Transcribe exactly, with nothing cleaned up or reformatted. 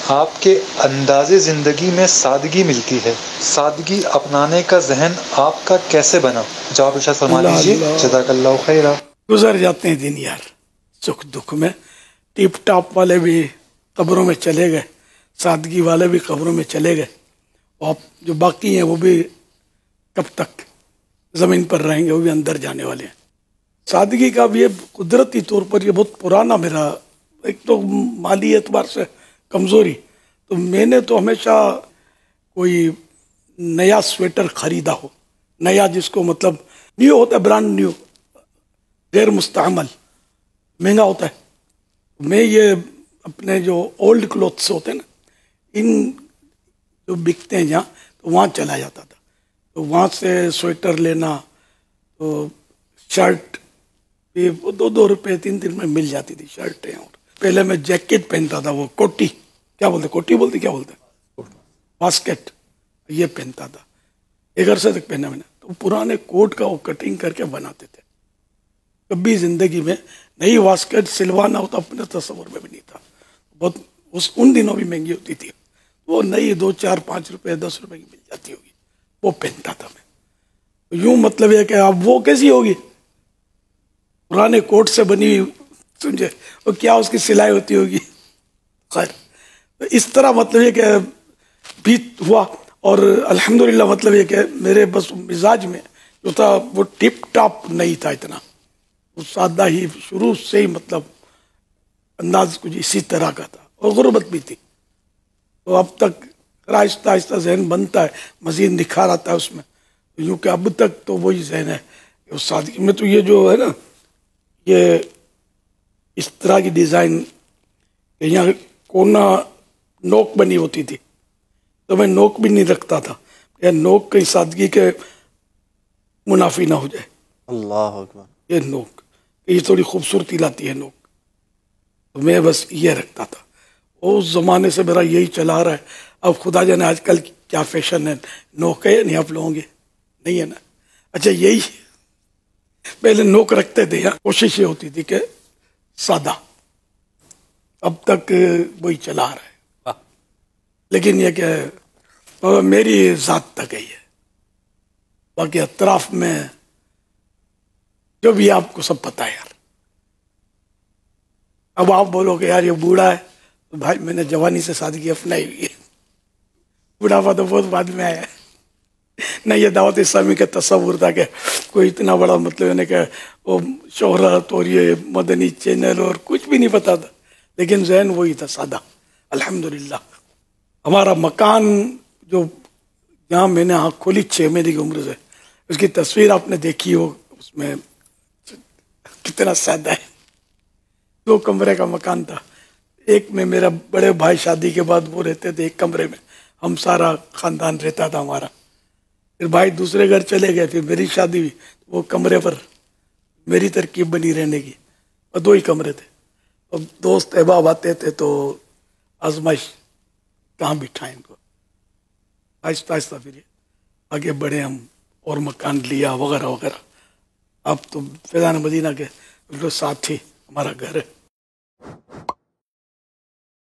آپ کے انداز زندگی میں سادگی ملتی ہے، سادگی اپنانے کا ذہن آپ کا کیسے بنا؟ جواب ارشاد فرما دیجیے، جزاک اللہ خیرہ۔ گزر جاتے ہیں دن یار سکھ دکھ میں، ٹیپ ٹاپ والے بھی قبروں میں چلے گئے، سادگی والے بھی قبروں میں چلے گئے، اور جو باقی ہیں وہ بھی کب تک زمین پر رہیں گے، وہ بھی اندر جانے والے ہیں۔ سادگی کا بھی یہ قدرتی طور پر یہ بہت پرانا میرا، ایک تو مالی اعتبار سے کمزوری، تو میں نے تو ہمیشہ کوئی نیا سویٹر خریدا ہو، نیا جس کو مطلب نیو ہوتا ہے، برانڈ نیو، غیر مستعمل، مہنگا ہوتا ہے، میں یہ اپنے جو اولڈ کلوتھس ہوتے ہیں نا، ان جو بکتے ہیں جہاں، تو وہاں چلا جاتا تھا، تو وہاں سے سویٹر لینا، تو شرٹ بھی دو دو روپے تین تین میں مل جاتی تھی شرٹیں، اور پہلے میں جیکٹ پہنتا تھا، وہ کوٹی کیا بولتے، کوٹی بولتی کیا بولتے باسکٹ، یہ پہنتا تھا ایک عرصے تک پہنا میں نے، تو پرانے کوٹ کا وہ کٹنگ کر کے بناتے تھے۔ کبھی زندگی میں نئی واسکٹ سلوانا ہوتا اپنے تصور میں بھی نہیں تھا، بہت اس ان دنوں بھی مہنگی ہوتی تھی، وہ نئی دو چار پانچ روپے دس روپے کی مل جاتی ہوگی، وہ پہنتا تھا میں۔ یوں مطلب یہ کہ اب وہ کیسی ہوگی، پرانے کوٹ سے بنی ہوئی، سمجھے، وہ کیا اس کی سلائی ہوتی ہوگی، خیر اس طرح مطلب یہ کہ بھی ہوا۔ اور الحمدللہ مطلب یہ کہ میرے بس مزاج میں جو تھا وہ ٹپ ٹاپ نہیں تھا اتنا، وہ سادہ ہی شروع سے ہی مطلب انداز کچھ اسی طرح کا تھا، اور غربت بھی تھی، تو اب تک آہستہ آہستہ ذہن بنتا ہے، مزید نکھار آتا ہے اس میں، یوں کہ اب تک تو وہی ذہن ہے کہ سادگی میں تو یہ جو ہے نا، یہ اس طرح کی ڈیزائن، یہاں کونا نوک بنی ہوتی تھی، تو میں نوک بھی نہیں رکھتا تھا، یا نوک کہیں سادگی کے منافی نہ ہو جائے، اللہ اکبر، یہ نوک یہ تھوڑی خوبصورتی لاتی ہے نوک، تو میں بس یہ رکھتا تھا، اس زمانے سے میرا یہی چلا رہا ہے۔ اب خدا جانے آج کل کیا فیشن ہے، نوک ہے یا نہیں آپ لوگوں گے، نہیں ہے نا، اچھا یہی پہلے نوک رکھتے تھے، کوشش یہ ہوتی تھی کہ سادہ، اب تک وہی چلا رہا ہے، لیکن یہ کہ میری ذات تک ہے، یہ باقی اطراف میں جو بھی آپ کو سب پتہ ہے یار۔ اب آپ بولو کہ یار یہ بوڑھا ہے، تو بھائی میں نے جوانی سے سادگی اپنائی ہوئی ہے، بوڑھاپا تو بہت بعد میں آیا ہے، نہ یہ دعوت اسلامی کا تصور تھا کہ کوئی اتنا بڑا مطلب ہے کہ وہ شہرت اور یہ مدنی چینل اور کچھ بھی نہیں پتا تھا، لیکن ذہن وہی تھا سادہ، الحمدللہ۔ ہمارا مکان جو جہاں میں نے آنکھ کھولی چھ مہینے کی عمر سے، اس کی تصویر آپ نے دیکھی ہو، اس میں کتنا سادہ ہے، دو کمرے کا مکان تھا، ایک میں میرا بڑے بھائی شادی کے بعد وہ رہتے تھے ایک کمرے میں، ہم سارا خاندان رہتا تھا ہمارا، پھر بھائی دوسرے گھر چلے گئے، پھر میری شادی ہوئی، وہ کمرے پر میری ترکیب بنی رہنے کی، اور دو ہی کمرے تھے، اور دوست احباب آتے تھے تو آزمائش کہاں بٹھائیں ان کو، آہستہ آہستہ پھر آگے بڑھے ہم، اور مکان لیا وغیرہ وغیرہ۔ اب تو فیضان مدینہ کے بالکل ساتھ ہی ہمارا گھر ہے۔